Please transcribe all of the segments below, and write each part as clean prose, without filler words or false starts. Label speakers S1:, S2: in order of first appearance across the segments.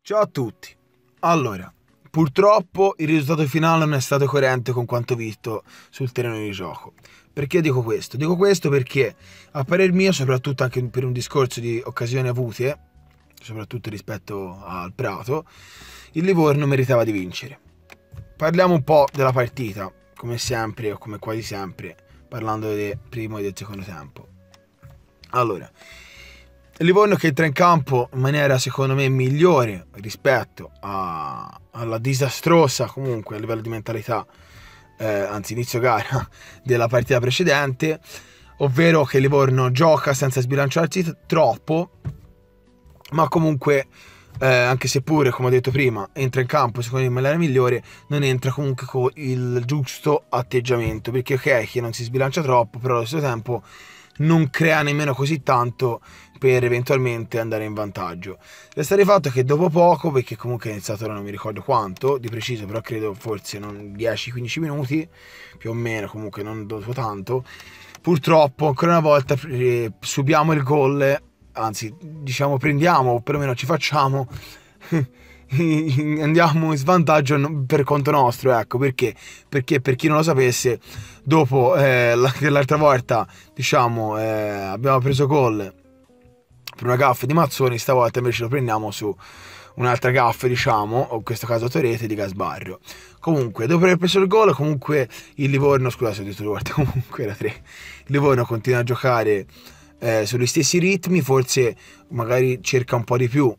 S1: Ciao a tutti. Allora, purtroppo il risultato finale non è stato coerente con quanto visto sul terreno di gioco. Perché dico questo? Dico questo perché, a parer mio, soprattutto anche per un discorso di occasioni avute, soprattutto rispetto al Prato, il Livorno meritava di vincere. Parliamo un po' della partita, come sempre o come quasi sempre, parlando del primo e del secondo tempo. Allora, il Livorno che entra in campo in maniera secondo me migliore rispetto alla disastrosa comunque a livello di mentalità, anzi inizio gara della partita precedente, ovvero che il Livorno gioca senza sbilanciarsi troppo, ma comunque anche se pure, come ho detto prima, entra in campo secondo me in maniera migliore, non entra comunque con il giusto atteggiamento, perché ok che non si sbilancia troppo, però allo stesso tempo non crea nemmeno così tanto per eventualmente andare in vantaggio. Resta di fatto che dopo poco, perché comunque è iniziato ora non mi ricordo quanto di preciso, però credo forse non 10-15 minuti più o meno, comunque non dopo tanto, purtroppo ancora una volta subiamo il gol, anzi diciamo prendiamo o perlomeno ci facciamo andiamo in svantaggio per conto nostro, ecco. Perché per chi non lo sapesse, dopo l'altra volta diciamo abbiamo preso gol per una gaffa di Mazzoni, stavolta invece lo prendiamo su un'altra gaffa, diciamo, o in questo caso Torete di Gasbarrio. Comunque, dopo aver preso il gol, comunque il Livorno, scusate ho detto due volte, comunque era 3, il Livorno continua a giocare sugli stessi ritmi, forse magari cerca un po' di più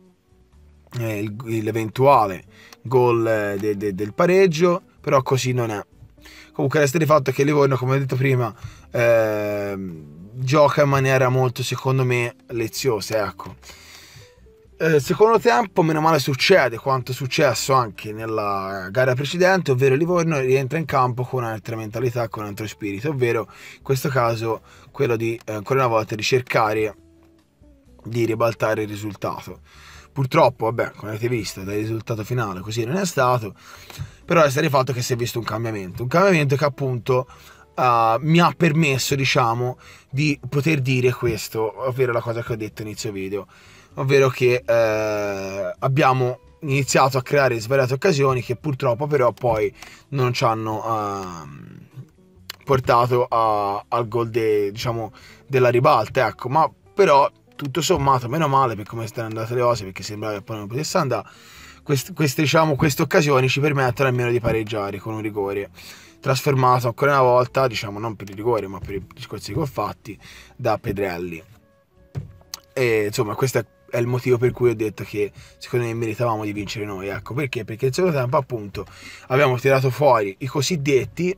S1: l'eventuale gol del pareggio, però così non è. Comunque resta di fatto che il Livorno, come ho detto prima, gioca in maniera molto, secondo me, leziosa, ecco. Secondo tempo, meno male succede quanto è successo anche nella gara precedente, ovvero il Livorno rientra in campo con un'altra mentalità, con un altro spirito, ovvero in questo caso quello di ancora una volta di cercare di ribaltare il risultato. Purtroppo, vabbè, come avete visto dal risultato finale così non è stato, però resta di fatto che si è visto un cambiamento che appunto mi ha permesso, diciamo, di poter dire questo, ovvero la cosa che ho detto inizio video, ovvero che abbiamo iniziato a creare svariate occasioni che purtroppo però poi non ci hanno portato al gol diciamo della ribalta, ecco. Ma però tutto sommato meno male per come stanno andate le cose, perché sembrava che poi non potesse andare. Queste occasioni ci permettono almeno di pareggiare con un rigore trasformato ancora una volta, diciamo non per il rigore ma per i discorsi che ho fatti, da Pedrelli. E insomma questo è il motivo per cui ho detto che secondo me meritavamo di vincere noi, ecco. Perché il secondo tempo appunto abbiamo tirato fuori i cosiddetti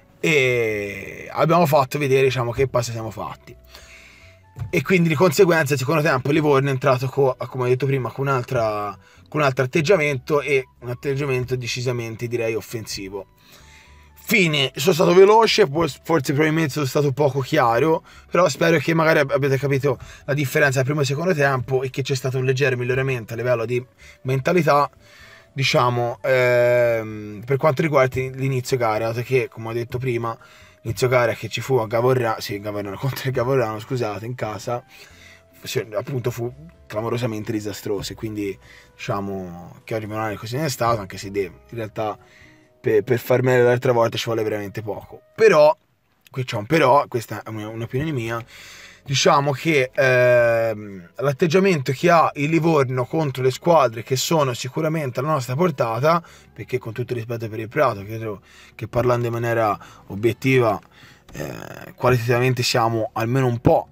S1: e abbiamo fatto vedere, diciamo, che passi siamo fatti, e quindi di conseguenza il secondo tempo il Livorno è entrato come ho detto prima con un altro atteggiamento, e un atteggiamento decisamente, direi, offensivo. Fine, sono stato veloce, forse probabilmente sono stato poco chiaro, però spero che magari abbiate capito la differenza tra primo e secondo tempo e che c'è stato un leggero miglioramento a livello di mentalità, diciamo, per quanto riguarda l'inizio gara, che come ho detto prima, l'inizio gara che ci fu a Gavorrano contro il Gavorrano, scusate, in casa, appunto fu clamorosamente disastroso, e quindi diciamo che oggi meno così non è stato, anche se in realtà per far meglio l'altra volta ci vuole veramente poco. Però, qui c'è un però, questa è un'opinione mia, diciamo che l'atteggiamento che ha il Livorno contro le squadre che sono sicuramente alla nostra portata, perché con tutto il rispetto per il Prato, credo che parlando in maniera obiettiva qualitativamente siamo almeno un po'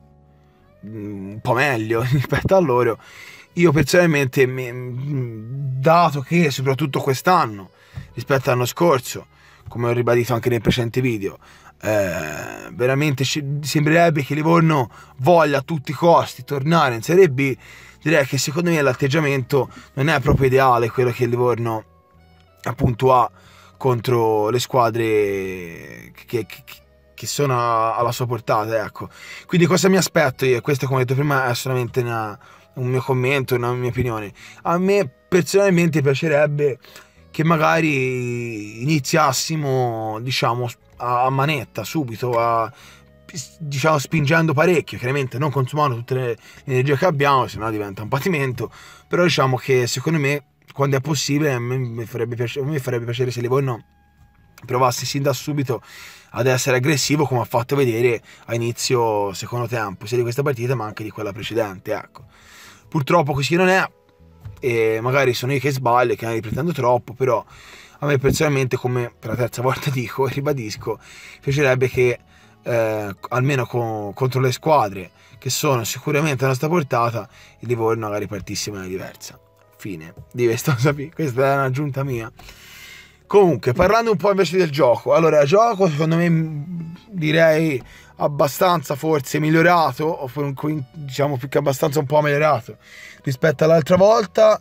S1: meglio rispetto a loro. Io personalmente, dato che soprattutto quest'anno rispetto all'anno scorso, come ho ribadito anche nei precedenti video, veramente sembrerebbe che Livorno voglia a tutti i costi tornare in Serie B. Direi che secondo me l'atteggiamento non è proprio ideale, quello che il Livorno appunto ha contro le squadre che sono alla sua portata, ecco. Quindi cosa mi aspetto io? Questo, come ho detto prima, è solamente un mio commento, una mia opinione. A me personalmente piacerebbe che magari iniziassimo, diciamo, a manetta subito, diciamo spingendo parecchio, chiaramente non consumando tutte l'energia che abbiamo, sennò diventa un patimento. Però diciamo che secondo me, quando è possibile, a me mi farebbe piacere se Livorno provasse sin da subito ad essere aggressivo, come ha fatto vedere a inizio secondo tempo, sia di questa partita ma anche di quella precedente, ecco. Purtroppo così non è, e magari sono io che sbaglio, che ne ripretendo troppo, però a me personalmente, come per la terza volta dico e ribadisco, piacerebbe che almeno contro le squadre che sono sicuramente alla nostra portata, il Livorno magari partisse in maniera diversa. Fine di questa è un'aggiunta mia. Comunque, parlando un po' invece del gioco, allora, il gioco secondo me direi abbastanza forse migliorato, o diciamo più che abbastanza un po' migliorato rispetto all'altra volta,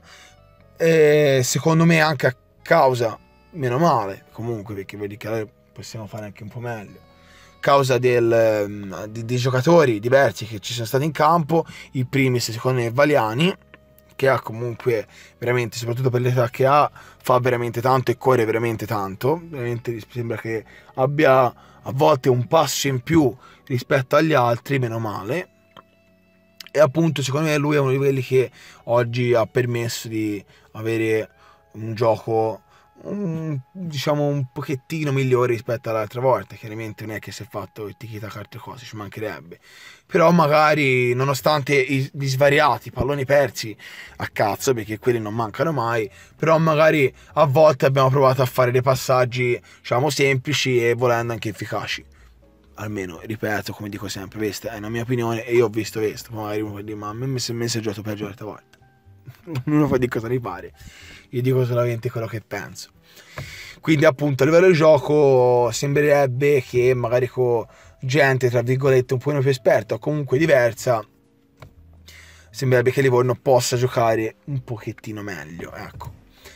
S1: e secondo me anche a causa, meno male comunque, perché vedi che possiamo fare anche un po' meglio, causa di giocatori diversi che ci sono stati in campo. Il primis secondo me è Valiani, che ha comunque veramente, soprattutto per l'età che ha, fa veramente tanto e corre veramente tanto, veramente sembra che abbia a volte un passo in più rispetto agli altri, meno male. E appunto secondo me lui è uno di quelli che oggi ha permesso di avere un gioco diciamo un pochettino migliore rispetto all'altra volta. Chiaramente non è che si è fatto il tiki-taka, altre cose, ci mancherebbe, però magari nonostante gli svariati palloni persi a cazzo, perché quelli non mancano mai, però magari a volte abbiamo provato a fare dei passaggi diciamo semplici e volendo anche efficaci. Almeno, ripeto, come dico sempre, questa è una mia opinione e io ho visto questo. Magari uno può dire, ma a me si è giocato peggio l'altra volta. Uno può dire cosa gli pare, io dico solamente quello che penso. Quindi appunto a livello di gioco sembrerebbe che magari con gente tra virgolette un po' più esperta o comunque diversa, sembrerebbe che Livorno possa giocare un pochettino meglio, ecco.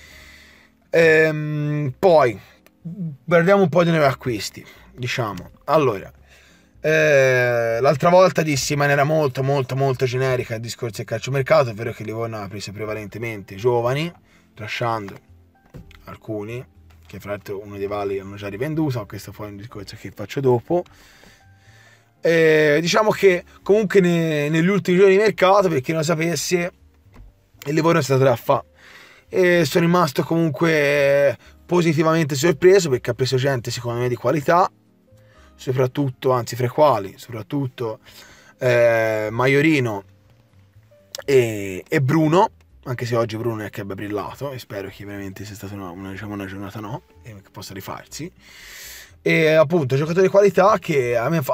S1: Poi guardiamo un po' di nuovi acquisti, diciamo. Allora, l'altra volta dissi in maniera molto generica il discorso del calciomercato, ovvero che Livorno ha preso prevalentemente giovani, lasciando alcuni che fra l'altro uno dei vali hanno già rivenduto, ma questo poi è un discorso che faccio dopo. Diciamo che comunque negli ultimi giorni di mercato, per chi non lo sapesse, il Livorno è stato da fa, e sono rimasto comunque positivamente sorpreso perché ha preso gente secondo me di qualità, soprattutto, anzi fra i quali soprattutto Maiorino e Bruno, anche se oggi Bruno è che abbia brillato e spero che veramente sia stata una giornata e che possa rifarsi. E appunto giocatori di qualità che a me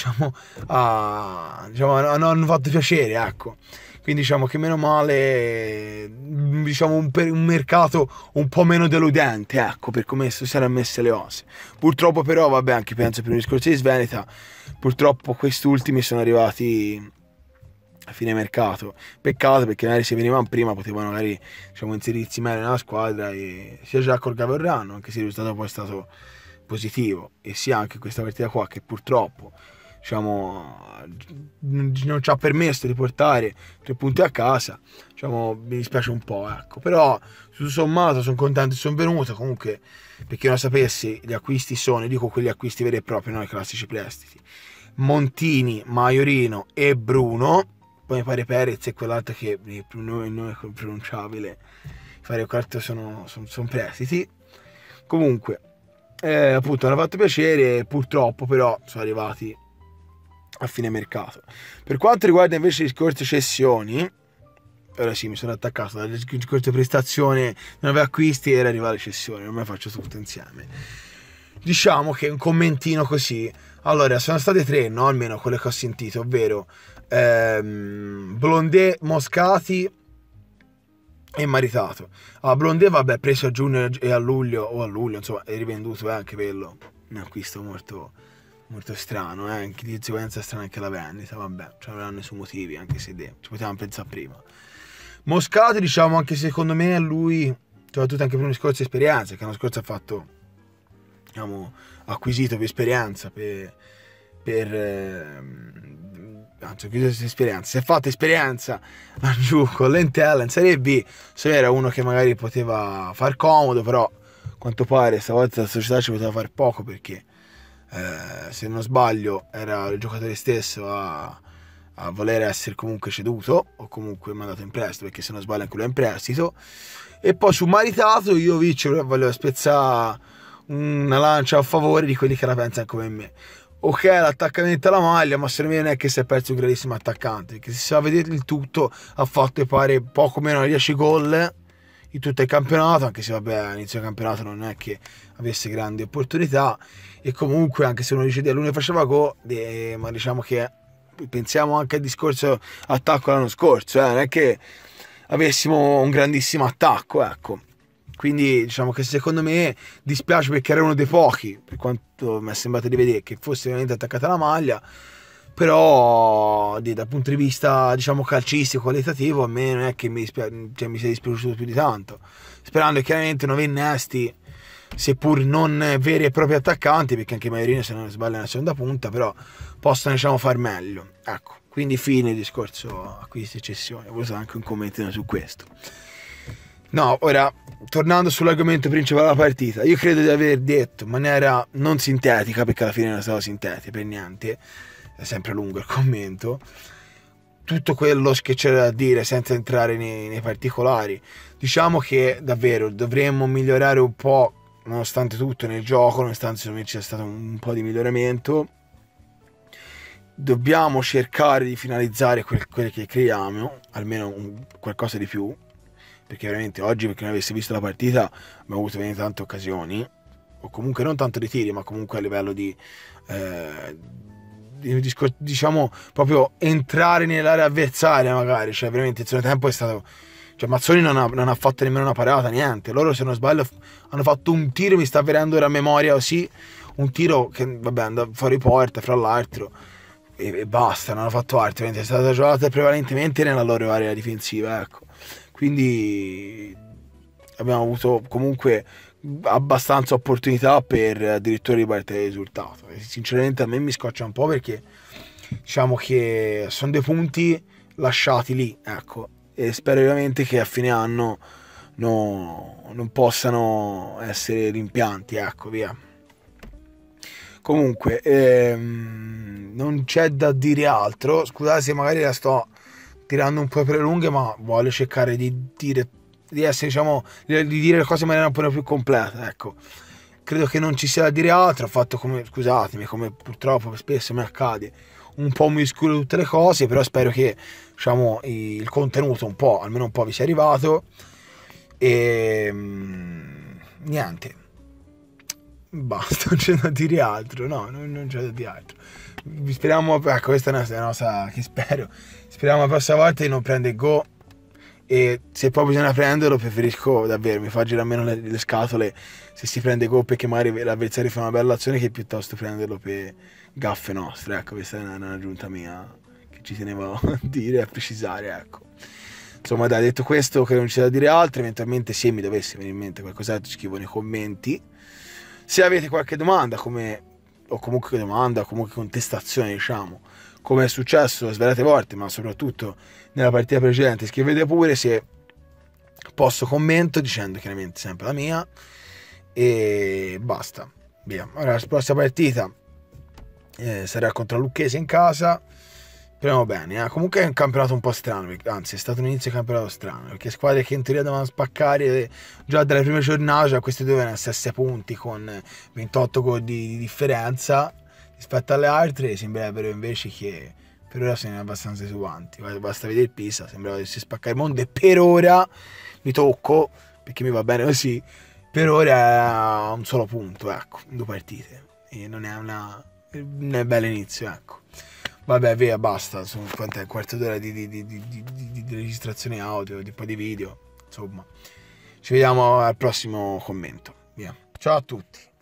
S1: hanno fatto piacere, ecco. Quindi diciamo che meno male, diciamo un mercato un po' meno deludente, ecco, per come si saranno messe le cose. Purtroppo però, vabbè, anche penso per il discorso di Sveneta, purtroppo questi ultimi sono arrivati a fine mercato. Peccato, perché magari se venivano prima potevano magari inserirsi meglio nella squadra, e sia già col Gavorrano, anche se il risultato poi è stato positivo, e sia anche questa partita qua che purtroppo non ci ha permesso di portare 3 punti a casa, mi dispiace un po', ecco. Però tutto sommato sono contento che sono venuto. Comunque, per chi non lo sapesse, gli acquisti sono, dico quelli acquisti veri e propri, non i classici prestiti: Montini, Maiorino e Bruno. Poi mi pare Perez e quell'altro che il nome è impronunciabile, fare quarto sono prestiti. Comunque appunto hanno fatto piacere, purtroppo però sono arrivati a fine mercato. Per quanto riguarda invece il discorso cessioni, ora sì, mi sono attaccato dal discorso prestazione, nuovi acquisti, era arrivare alle cessioni, non me faccio tutto insieme. Diciamo che un commentino così. Allora, sono state 3, no? Almeno quelle che ho sentito, ovvero Blondet, Moscati e Maritato. Blondet, vabbè, preso a giugno e a luglio, insomma, è rivenduto, anche quello un acquisto molto strano, anche di conseguenza strana anche la vendita, vabbè, non avranno i suoi motivi, anche se ci potevamo pensare prima. Moscati, diciamo, anche secondo me lui, soprattutto anche per un discorso di esperienza, che l'anno scorso ha fatto, acquisito più esperienza si è fatta esperienza giù con l'Entella in Serie B. Se era uno che magari poteva far comodo, però a quanto pare stavolta la società ci poteva fare poco, perché se non sbaglio era il giocatore stesso a voler essere comunque ceduto o comunque mandato in prestito, perché se non sbaglio anche lui è in prestito. E poi su Maritato io voglio spezzare una lancia a favore di quelli che la pensano come me. Ok, l'attaccamento alla maglia, ma secondo me non è che si è perso un grandissimo attaccante, perché se si va a vedere il tutto ha fatto pare poco meno di 10 gol in tutto il campionato, anche se vabbè all'inizio del campionato non è che avesse grandi opportunità, e comunque anche se uno dice di lui ne faceva gol, ma diciamo che pensiamo anche al discorso attacco l'anno scorso, non è che avessimo un grandissimo attacco, ecco. Quindi diciamo che secondo me dispiace, perché era uno dei pochi, per quanto mi è sembrato di vedere, che fosse veramente attaccata alla maglia, però dal punto di vista diciamo calcistico, qualitativo, a me non è che mi sia dispiaciuto più di tanto, sperando chiaramente nuovi innesti, seppur non veri e propri attaccanti, perché anche Maiorino se non sbaglio è una seconda punta, però possono diciamo far meglio, ecco. Quindi fine il discorso acquisti e cessioni. Ho voluto anche un commento su questo. No, ora, tornando sull'argomento principale della partita, io credo di aver detto in maniera non sintetica, perché alla fine non è stato sintetica per niente, è sempre lungo il commento, tutto quello che c'era da dire senza entrare nei particolari. Diciamo che davvero dovremmo migliorare un po', nonostante tutto, nel gioco, nonostante secondo me c'è stato un po' di miglioramento. Dobbiamo cercare di finalizzare quelle che creiamo, almeno qualcosa di più, perché veramente oggi, perché non avessi visto la partita, abbiamo avuto veramente tante occasioni, o comunque non tanto di tiri, ma comunque a livello di diciamo proprio entrare nell'area avversaria magari, cioè veramente il secondo tempo è stato, cioè Mazzoni non ha fatto nemmeno una parata, niente. Loro se non sbaglio hanno fatto un tiro, mi sta venendo ora a memoria così, un tiro che vabbè andava fuori porta fra l'altro, e basta, non hanno fatto altro, è stata giocata prevalentemente nella loro area difensiva, ecco. Quindi abbiamo avuto comunque abbastanza opportunità per addirittura ribaltare il risultato, e sinceramente a me mi scoccia un po', perché diciamo che sono dei punti lasciati lì, ecco, e spero ovviamente che a fine anno non possano essere rimpianti, ecco, via. Comunque non c'è da dire altro, scusate se magari la sto tirando un po' per le lunghe, ma voglio cercare di essere, diciamo, di dire le cose in maniera un po' più completa, ecco. Credo che non ci sia da dire altro, ho fatto come, scusatemi, come purtroppo spesso mi accade, un po' misculo tutte le cose, però spero che diciamo il contenuto un po', almeno un po' vi sia arrivato, e niente, basta, non c'è da dire altro, no, non c'è da dire altro. Speriamo, ecco, questa è una cosa che speriamo la prossima volta di non prendere go, e se poi bisogna prenderlo preferisco davvero, mi fa girare meno le scatole se si prende go, perché magari l'avversario fa una bella azione, che piuttosto prenderlo per gaffe nostre, ecco. Questa è un'aggiunta mia che ci tenevo a dire e a precisare, ecco. Insomma dai, detto questo, che non c'è da dire altro, eventualmente se mi dovesse venire in mente qualcos'altro scrivo nei commenti. Se avete qualche domanda, o comunque contestazione, diciamo, come è successo svariate volte, ma soprattutto nella partita precedente, scrivete pure, se posso commento dicendo chiaramente sempre la mia, e basta, via. Ora la prossima partita sarà contro Lucchese in casa, speriamo bene, Comunque è un campionato un po' strano, anzi è stato un inizio di campionato strano, perché squadre che in teoria dovevano spaccare già dalle prime giornate, cioè questi dovevano essere 6 punti con 28 gol di differenza rispetto alle altre, sembrerebbero invece che per ora sono abbastanza esubanti. Basta vedere il Pisa, sembrava di spaccare il mondo, e per ora mi tocco, perché mi va bene così, per ora è un solo punto, ecco, in 2 partite, e non è un bel inizio, ecco. Vabbè, via, basta, sono quant'è, un quarto d'ora di registrazione audio, di poi di video, insomma. Ci vediamo al prossimo commento, via. Ciao a tutti.